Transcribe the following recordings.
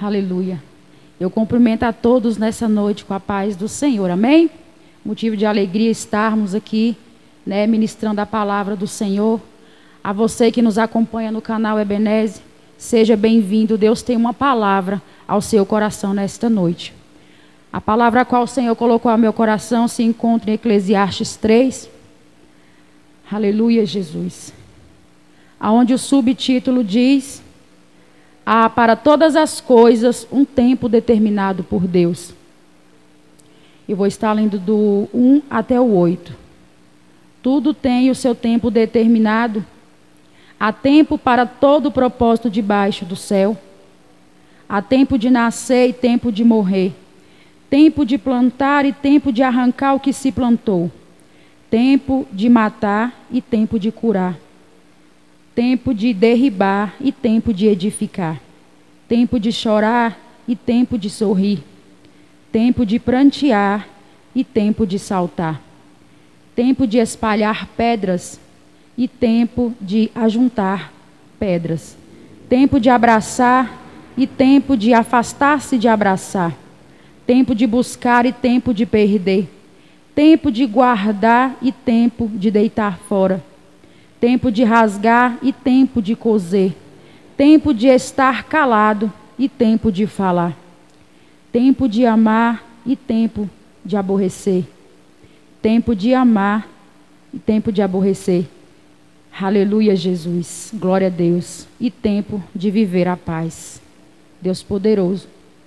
Aleluia. Eu cumprimento a todos nessa noite com a paz do Senhor, amém? Motivo de alegria estarmos aqui, ministrando a palavra do Senhor. A você que nos acompanha no canal Ebenezer, seja bem-vindo. Deus tem uma palavra ao seu coração nesta noite. A palavra a qual o Senhor colocou ao meu coração se encontra em Eclesiastes 3. Aleluia, Jesus. Aonde o subtítulo diz: há para todas as coisas um tempo determinado por Deus. Eu vou estar lendo do 1 até o 8. Tudo tem o seu tempo determinado. Há tempo para todo o propósito debaixo do céu. Há tempo de nascer e tempo de morrer. Tempo de plantar e tempo de arrancar o que se plantou. Tempo de matar e tempo de curar. Tempo de derribar e tempo de edificar. Tempo de chorar e tempo de sorrir. Tempo de prantear e tempo de saltar. Tempo de espalhar pedras e tempo de ajuntar pedras. Tempo de abraçar e tempo de afastar-se de abraçar. Tempo de buscar e tempo de perder. Tempo de guardar e tempo de deitar fora. Tempo de rasgar e tempo de coser. Tempo de estar calado e tempo de falar. Tempo de amar e tempo de aborrecer. Tempo de amar e tempo de aborrecer. Aleluia, Jesus. Glória a Deus. E tempo de viver a paz. Deus poderoso.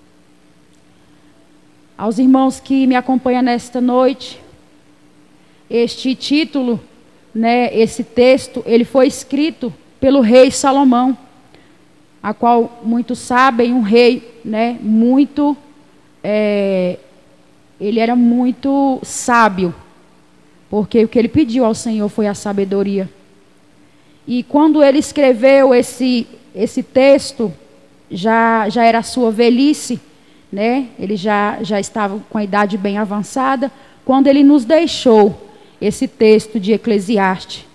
Aos irmãos que me acompanham nesta noite, este título, esse texto, ele foi escrito pelo rei Salomão, a qual muitos sabem, um rei, ele era muito sábio, porque o que ele pediu ao Senhor foi a sabedoria. E quando ele escreveu esse texto, já era a sua velhice, ele já estava com a idade bem avançada, quando ele nos deixou esse texto de Eclesiastes.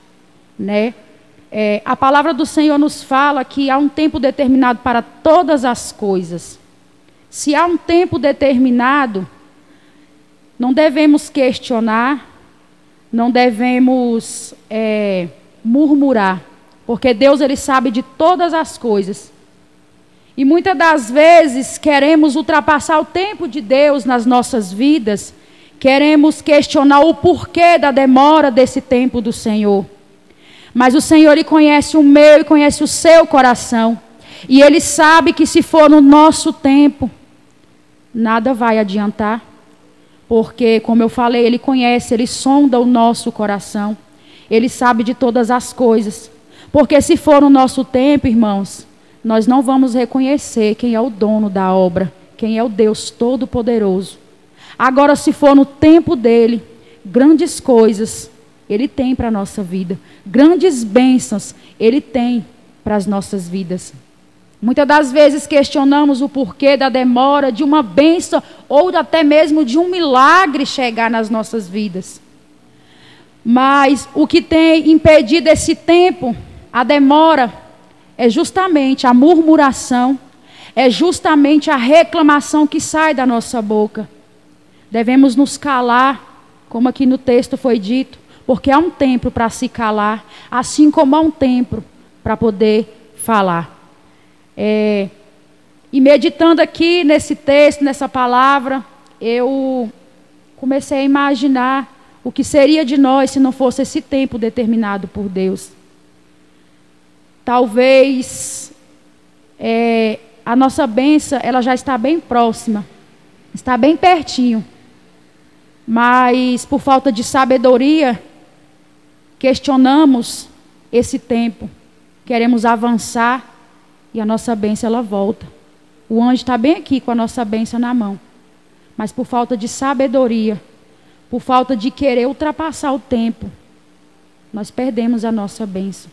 A palavra do Senhor nos fala que há um tempo determinado para todas as coisas. Se há um tempo determinado, não devemos questionar, não devemos murmurar, porque Deus, ele sabe de todas as coisas. E muitas das vezes queremos ultrapassar o tempo de Deus nas nossas vidas, queremos questionar o porquê da demora desse tempo do Senhor. Mas o Senhor, ele conhece o meu e conhece o seu coração. E ele sabe que se for no nosso tempo, nada vai adiantar. Porque, como eu falei, ele conhece, ele sonda o nosso coração. Ele sabe de todas as coisas. Porque se for no nosso tempo, irmãos, nós não vamos reconhecer quem é o dono da obra, quem é o Deus Todo-Poderoso. Agora, se for no tempo dele, grandes coisas ele tem para a nossa vida. Grandes bênçãos ele tem para as nossas vidas. Muitas das vezes questionamos o porquê da demora de uma bênção ou até mesmo de um milagre chegar nas nossas vidas. Mas o que tem impedido esse tempo, a demora, é justamente a murmuração, é justamente a reclamação que sai da nossa boca. Devemos nos calar, como aqui no texto foi dito, porque há um tempo para se calar, assim como há um tempo para poder falar. E meditando aqui nesse texto, nessa palavra, eu comecei a imaginar o que seria de nós se não fosse esse tempo determinado por Deus. Talvez a nossa bênção, ela já está bem próxima, está bem pertinho. Mas por falta de sabedoria, questionamos esse tempo. Queremos avançar e a nossa bênção, ela volta. O anjo está bem aqui com a nossa bênção na mão. Mas por falta de sabedoria, por falta de querer ultrapassar o tempo, nós perdemos a nossa bênção.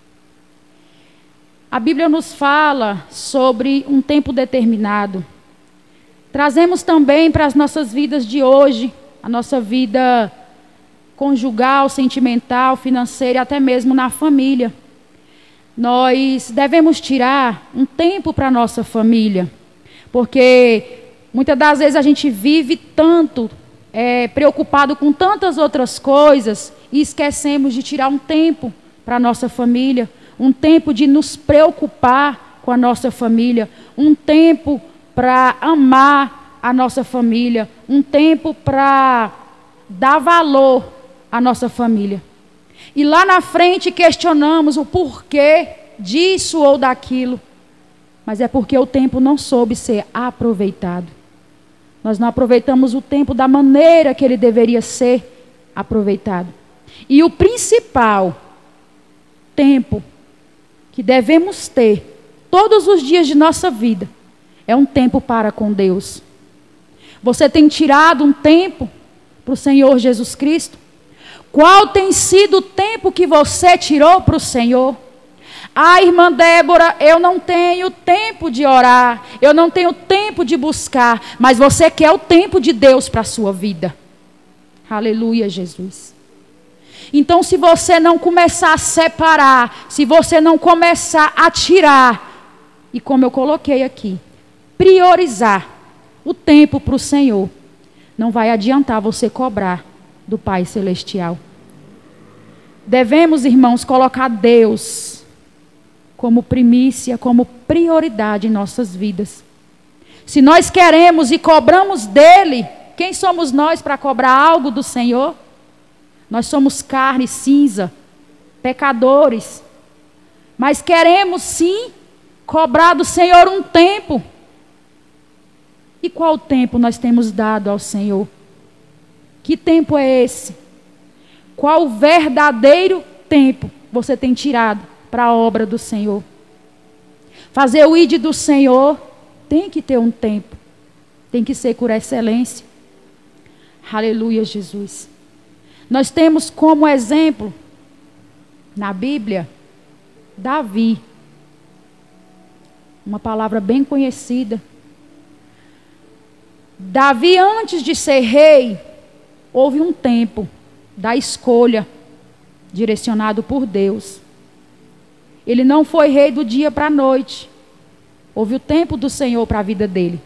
A Bíblia nos fala sobre um tempo determinado. Trazemos também para as nossas vidas de hoje, a nossa vida conjugal, sentimental, financeira e até mesmo na família. Nós devemos tirar um tempo para a nossa família. Porque muitas das vezes a gente vive tanto, preocupado com tantas outras coisas, e esquecemos de tirar um tempo para a nossa família, um tempo de nos preocupar com a nossa família, um tempo para amar a nossa família, um tempo para dar valor à nossa família. E lá na frente questionamos o porquê disso ou daquilo, mas é porque o tempo não soube ser aproveitado. Nós não aproveitamos o tempo da maneira que ele deveria ser aproveitado. E o principal tempo que devemos ter todos os dias de nossa vida é um tempo para com Deus. Você tem tirado um tempo para o Senhor Jesus Cristo? Qual tem sido o tempo que você tirou para o Senhor? Ah, irmã Débora, eu não tenho tempo de orar, eu não tenho tempo de buscar, mas você quer o tempo de Deus para a sua vida. Aleluia, Jesus. Então, se você não começar a separar, se você não começar a tirar, e como eu coloquei aqui, priorizar o tempo para o Senhor, não vai adiantar você cobrar do Pai Celestial. Devemos, irmãos, colocar Deus como primícia, como prioridade em nossas vidas. Se nós queremos e cobramos dele, quem somos nós para cobrar algo do Senhor? Nós somos carne cinza, pecadores. Mas queremos sim cobrar do Senhor um tempo. E qual tempo nós temos dado ao Senhor? Que tempo é esse? Qual verdadeiro tempo você tem tirado para a obra do Senhor? Fazer o ID do Senhor tem que ter um tempo. Tem que ser por excelência. Aleluia, Jesus. Nós temos como exemplo, na Bíblia, Davi. Uma palavra bem conhecida. Davi, antes de ser rei, houve um tempo da escolha, direcionado por Deus. Ele não foi rei do dia para a noite. Houve o tempo do Senhor para a vida dele.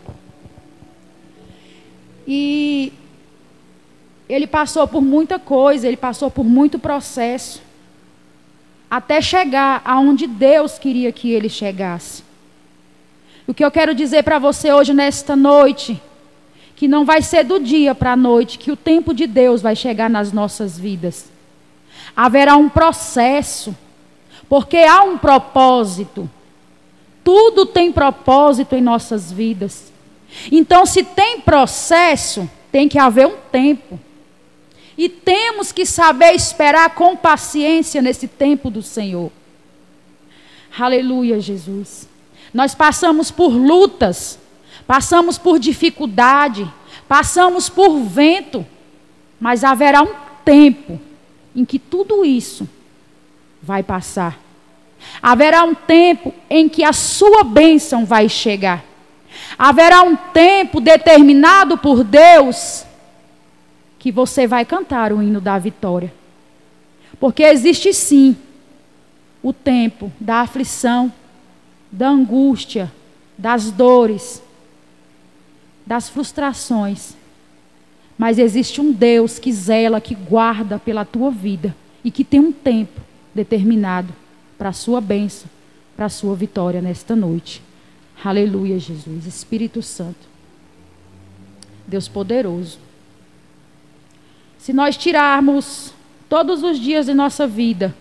E ele passou por muita coisa, ele passou por muito processo, até chegar aonde Deus queria que ele chegasse. O que eu quero dizer para você hoje, nesta noite, que não vai ser do dia para a noite que o tempo de Deus vai chegar nas nossas vidas. Haverá um processo, porque há um propósito. Tudo tem propósito em nossas vidas. Então, se tem processo, tem que haver um tempo. E temos que saber esperar com paciência nesse tempo do Senhor. Aleluia, Jesus. Nós passamos por lutas, passamos por dificuldade, passamos por vento, mas haverá um tempo em que tudo isso vai passar. Haverá um tempo em que a sua bênção vai chegar. Haverá um tempo determinado por Deus que você vai cantar o hino da vitória. Porque existe sim o tempo da aflição, da angústia, das dores, das frustrações. Mas existe um Deus que zela, que guarda pela tua vida e que tem um tempo determinado para a sua bênção, para a sua vitória nesta noite. Aleluia, Jesus. Espírito Santo, Deus poderoso. Se nós tirarmos todos os dias de nossa vida,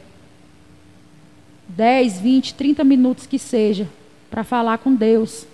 10, 20, 30 minutos que seja, para falar com Deus,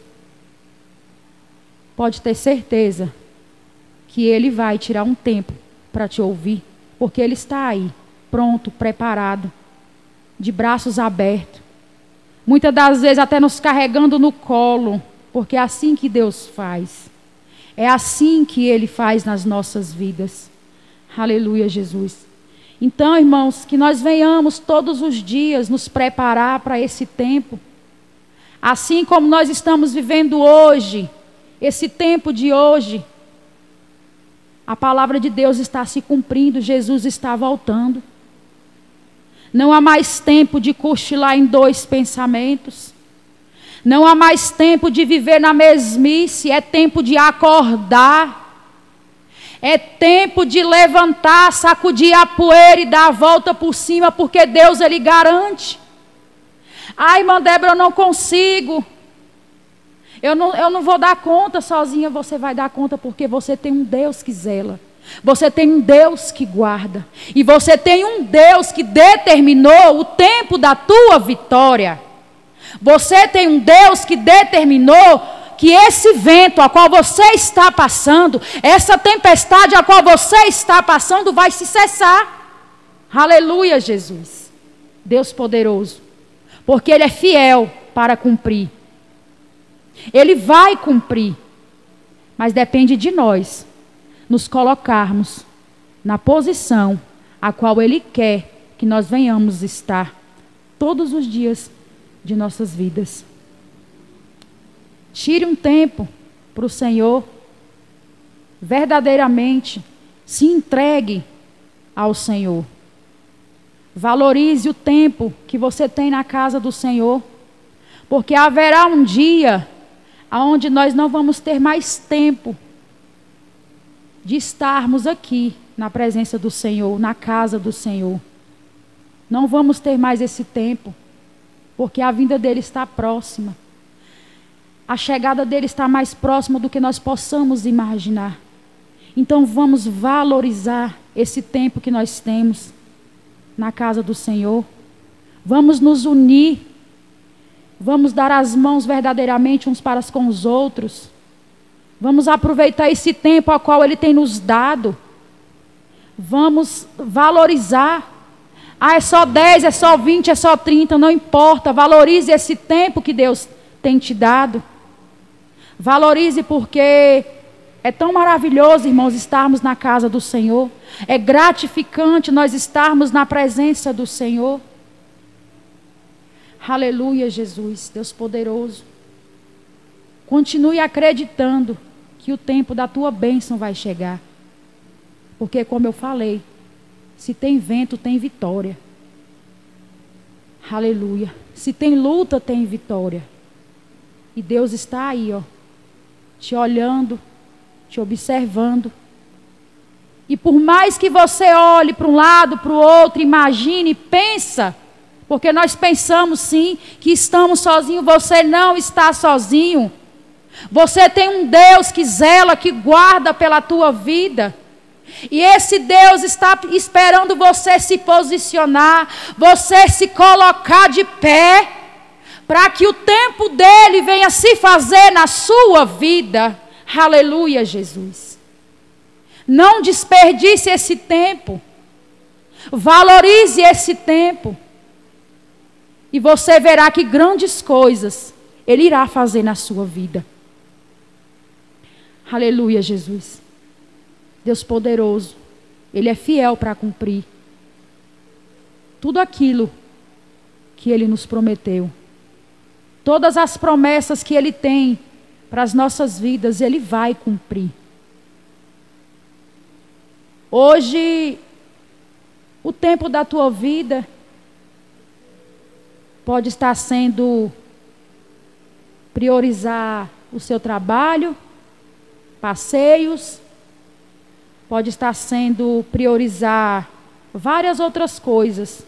pode ter certeza que Ele vai tirar um tempo para te ouvir, porque Ele está aí, pronto, preparado, de braços abertos, muitas das vezes até nos carregando no colo, porque é assim que Deus faz, é assim que Ele faz nas nossas vidas. Aleluia, Jesus. Então, irmãos, que nós venhamos todos os dias nos preparar para esse tempo, assim como nós estamos vivendo hoje, esse tempo de hoje. A palavra de Deus está se cumprindo, Jesus está voltando. Não há mais tempo de cochilar em dois pensamentos. Não há mais tempo de viver na mesmice, é tempo de acordar. É tempo de levantar, sacudir a poeira e dar a volta por cima, porque Deus, Ele garante. Ai, irmã Débora, eu não consigo. Eu não vou dar conta sozinha. Você vai dar conta porque você tem um Deus que zela. Você tem um Deus que guarda. E você tem um Deus que determinou o tempo da tua vitória. Você tem um Deus que determinou que esse vento a qual você está passando, essa tempestade a qual você está passando vai se cessar. Aleluia, Jesus. Deus poderoso. Porque Ele é fiel para cumprir. Ele vai cumprir. Mas depende de nós nos colocarmos na posição a qual Ele quer que nós venhamos estar todos os dias de nossas vidas. Tire um tempo para o Senhor. Verdadeiramente se entregue ao Senhor. Valorize o tempo que você tem na casa do Senhor. Porque haverá um dia onde nós não vamos ter mais tempo de estarmos aqui na presença do Senhor, na casa do Senhor. Não vamos ter mais esse tempo, porque a vinda dele está próxima. A chegada dele está mais próxima do que nós possamos imaginar. Então vamos valorizar esse tempo que nós temos na casa do Senhor. Vamos nos unir. Vamos dar as mãos verdadeiramente uns para com os outros. Vamos aproveitar esse tempo ao qual Ele tem nos dado. Vamos valorizar. Ah, é só 10, é só 20, é só 30, não importa. Valorize esse tempo que Deus tem te dado. Valorize porque é tão maravilhoso, irmãos, estarmos na casa do Senhor. É gratificante nós estarmos na presença do Senhor. Aleluia, Jesus, Deus poderoso. Continue acreditando que o tempo da tua bênção vai chegar. Porque, como eu falei, se tem vento, tem vitória. Aleluia. Se tem luta, tem vitória. E Deus está aí, ó, te olhando, te observando. E por mais que você olhe para um lado, para o outro, imagine, pensa, porque nós pensamos sim que estamos sozinhos, você não está sozinho. Você tem um Deus que zela, que guarda pela tua vida. E esse Deus está esperando você se posicionar, você se colocar de pé, para que o tempo dele venha se fazer na sua vida. Aleluia, Jesus. Não desperdice esse tempo. Valorize esse tempo. E você verá que grandes coisas Ele irá fazer na sua vida. Aleluia, Jesus. Deus poderoso. Ele é fiel para cumprir tudo aquilo que Ele nos prometeu. Todas as promessas que Ele tem para as nossas vidas, Ele vai cumprir. Hoje, o tempo da tua vida pode estar sendo priorizar o seu trabalho, passeios, pode estar sendo priorizar várias outras coisas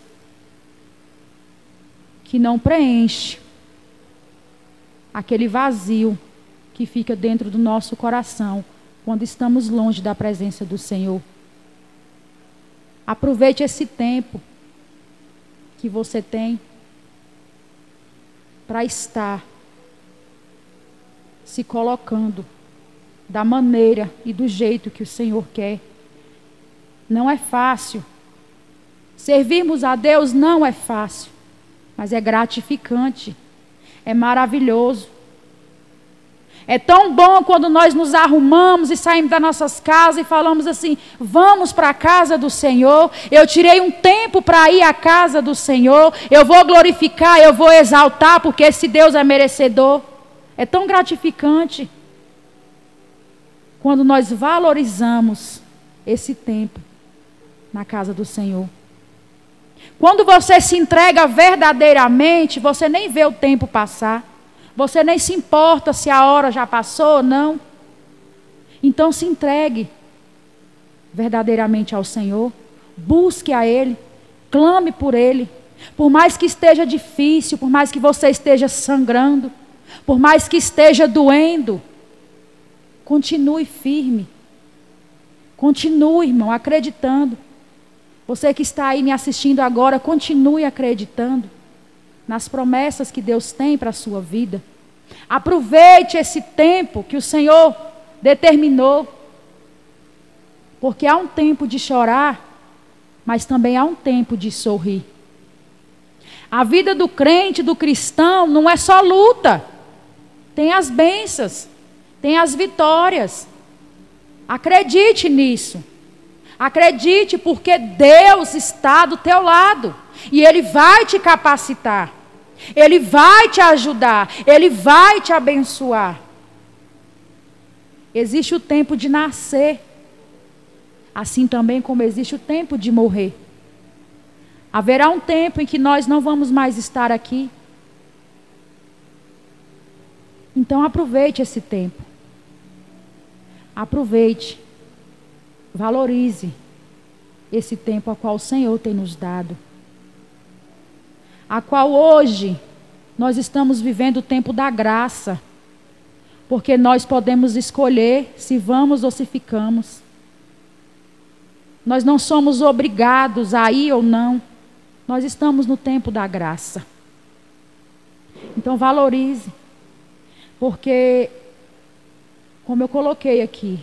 que não preenche aquele vazio que fica dentro do nosso coração quando estamos longe da presença do Senhor. Aproveite esse tempo que você tem para estar se colocando da maneira e do jeito que o Senhor quer. Não é fácil. Servirmos a Deus não é fácil, mas é gratificante, é maravilhoso. É tão bom quando nós nos arrumamos e saímos das nossas casas e falamos assim: vamos para a casa do Senhor. Eu tirei um tempo para ir à casa do Senhor. Eu vou glorificar, eu vou exaltar, porque esse Deus é merecedor. É tão gratificante quando nós valorizamos esse tempo na casa do Senhor. Quando você se entrega verdadeiramente, você nem vê o tempo passar. Você nem se importa se a hora já passou, não. Então se entregue verdadeiramente ao Senhor. Busque a Ele. Clame por Ele. Por mais que esteja difícil, por mais que você esteja sangrando, por mais que esteja doendo, continue firme. Continue, irmão, acreditando. Você que está aí me assistindo agora, continue acreditando nas promessas que Deus tem para a sua vida. Aproveite esse tempo que o Senhor determinou. Porque há um tempo de chorar, mas também há um tempo de sorrir. A vida do crente, do cristão, não é só luta. Tem as bênçãos, tem as vitórias. Acredite nisso. Acredite, porque Deus está do teu lado. E Ele vai te capacitar. Ele vai te ajudar. Ele vai te abençoar. Existe o tempo de nascer. Assim também como existe o tempo de morrer. Haverá um tempo em que nós não vamos mais estar aqui. Então aproveite esse tempo. Aproveite. Valorize esse tempo a qual o Senhor tem nos dado. A qual hoje nós estamos vivendo o tempo da graça. Porque nós podemos escolher se vamos ou se ficamos. Nós não somos obrigados a ir ou não. Nós estamos no tempo da graça. Então valorize. Porque, como eu coloquei aqui,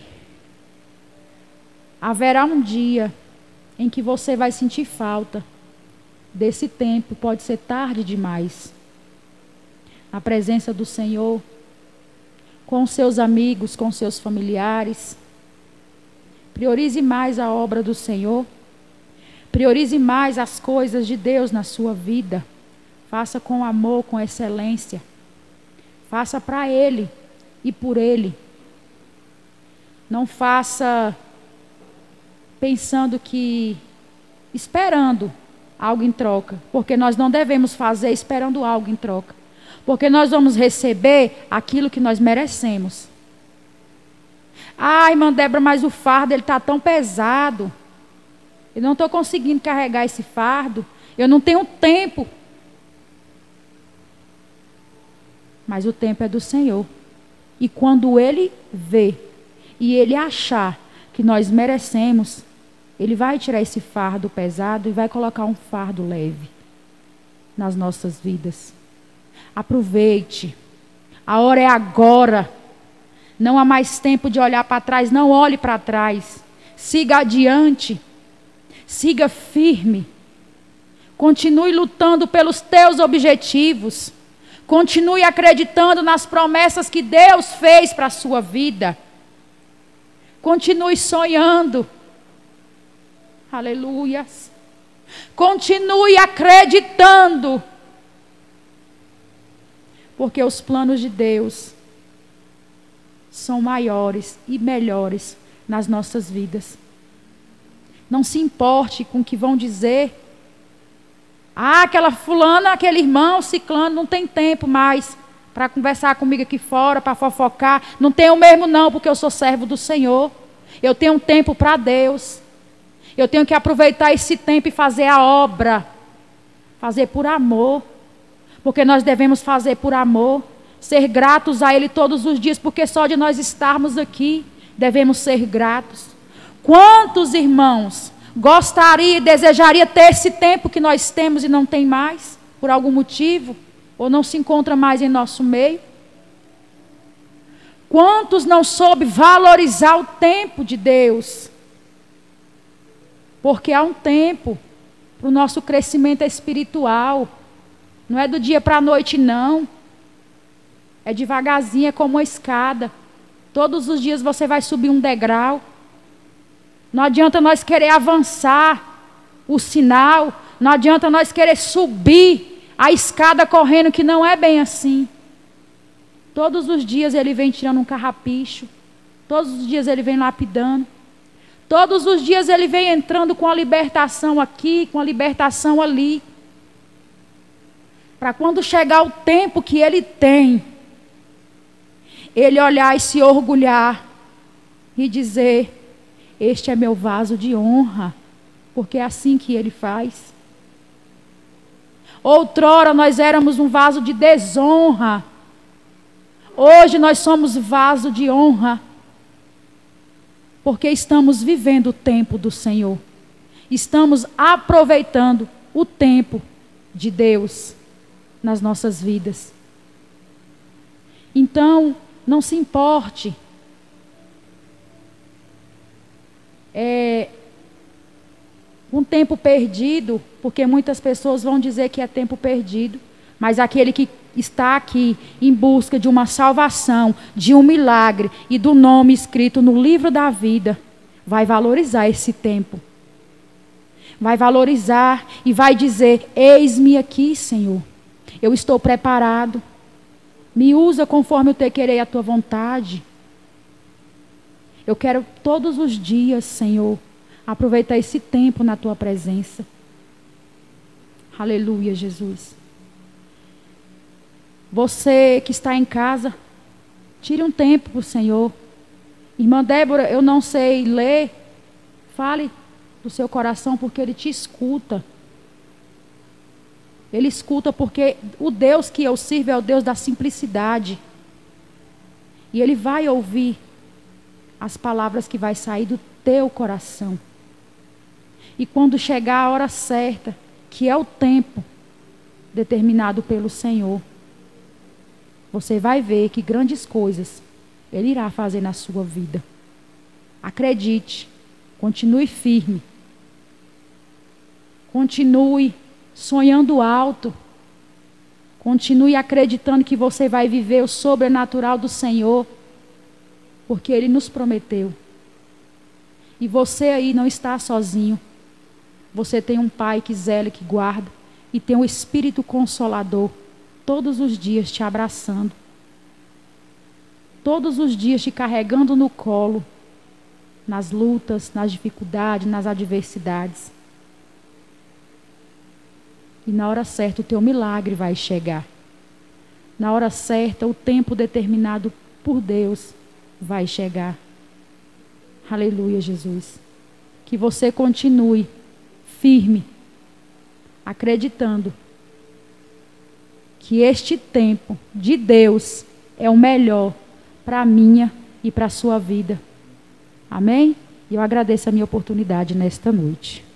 haverá um dia em que você vai sentir falta desse tempo. Pode ser tarde demais. Na presença do Senhor, com seus amigos, com seus familiares. Priorize mais a obra do Senhor. Priorize mais as coisas de Deus na sua vida. Faça com amor, com excelência. Faça para Ele e por Ele. Não faça pensando que, esperando algo em troca. Porque nós não devemos fazer esperando algo em troca. Porque nós vamos receber aquilo que nós merecemos. Ai, irmã Débora, mas o fardo ele está tão pesado. Eu não estou conseguindo carregar esse fardo. Eu não tenho tempo. Mas o tempo é do Senhor. E quando Ele vê e Ele achar que nós merecemos, Ele vai tirar esse fardo pesado e vai colocar um fardo leve nas nossas vidas. Aproveite. A hora é agora. Não há mais tempo de olhar para trás. Não olhe para trás. Siga adiante. Siga firme. Continue lutando pelos teus objetivos. Continue acreditando nas promessas que Deus fez para a sua vida. Continue sonhando. Aleluias. Continue acreditando. Porque os planos de Deus são maiores e melhores nas nossas vidas. Não se importe com o que vão dizer. Ah, aquela fulana, aquele irmão, ciclano, não tem tempo mais para conversar comigo aqui fora, para fofocar. Não tenho mesmo não, porque eu sou servo do Senhor. Eu tenho um tempo para Deus. Eu tenho que aproveitar esse tempo e fazer a obra. Fazer por amor. Porque nós devemos fazer por amor. Ser gratos a Ele todos os dias, porque só de nós estarmos aqui, devemos ser gratos. Quantos irmãos gostaria e desejaria ter esse tempo que nós temos e não tem mais, por algum motivo, ou não se encontra mais em nosso meio? Quantos não soube valorizar o tempo de Deus? Porque há um tempo para o nosso crescimento espiritual. Não é do dia para a noite, não. É devagarzinho, é como uma escada. Todos os dias você vai subir um degrau. Não adianta nós querer avançar o sinal. Não adianta nós querer subir a escada correndo, que não é bem assim. Todos os dias Ele vem tirando um carrapicho. Todos os dias Ele vem lapidando. Todos os dias Ele vem entrando com a libertação aqui, com a libertação ali. Para quando chegar o tempo que Ele tem, Ele olhar e se orgulhar e dizer: este é meu vaso de honra, porque é assim que ele faz. Outrora nós éramos um vaso de desonra, hoje nós somos vaso de honra, porque estamos vivendo o tempo do Senhor, estamos aproveitando o tempo de Deus nas nossas vidas. Então, não se importe um tempo perdido, porque muitas pessoas vão dizer que é tempo perdido, mas aquele que está aqui em busca de uma salvação, de um milagre e do nome escrito no livro da vida, vai valorizar esse tempo. Vai valorizar e vai dizer: eis-me aqui, Senhor, eu estou preparado, me usa conforme eu te querer e a tua vontade. Eu quero todos os dias, Senhor, aproveitar esse tempo na tua presença. Aleluia, Jesus. Você que está em casa, tire um tempo para o Senhor. Irmã Débora, eu não sei ler, fale do seu coração, porque Ele te escuta. Ele escuta porque o Deus que eu sirvo é o Deus da simplicidade. E Ele vai ouvir as palavras que vai sair do teu coração. E quando chegar a hora certa, que é o tempo determinado pelo Senhor, você vai ver que grandes coisas Ele irá fazer na sua vida. Acredite, continue firme, continue sonhando alto, continue acreditando que você vai viver o sobrenatural do Senhor, porque Ele nos prometeu. E você aí não está sozinho. Você tem um Pai que zela, que guarda, e tem um Espírito Consolador todos os dias te abraçando, todos os dias te carregando no colo, nas lutas, nas dificuldades, nas adversidades. E na hora certa o teu milagre vai chegar. Na hora certa o tempo determinado por Deus vai chegar. Aleluia, Jesus. Que você continue firme, acreditando que este tempo de Deus é o melhor para a minha e para a sua vida. Amém? E eu agradeço a minha oportunidade nesta noite.